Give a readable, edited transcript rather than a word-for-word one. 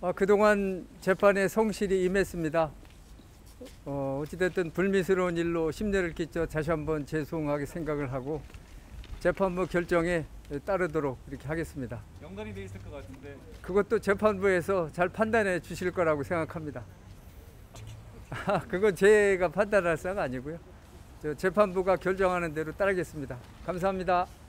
그동안 재판에 성실히 임했습니다. 어찌됐든 불미스러운 일로 심려를 끼쳐 다시 한번 죄송하게 생각을 하고 재판부 결정에 따르도록 이렇게 하겠습니다. 연관이 돼 있을 것 같은데 그것도 재판부에서 잘 판단해 주실 거라고 생각합니다. 그건 제가 판단할 사가 아니고요. 재판부가 결정하는 대로 따르겠습니다. 감사합니다.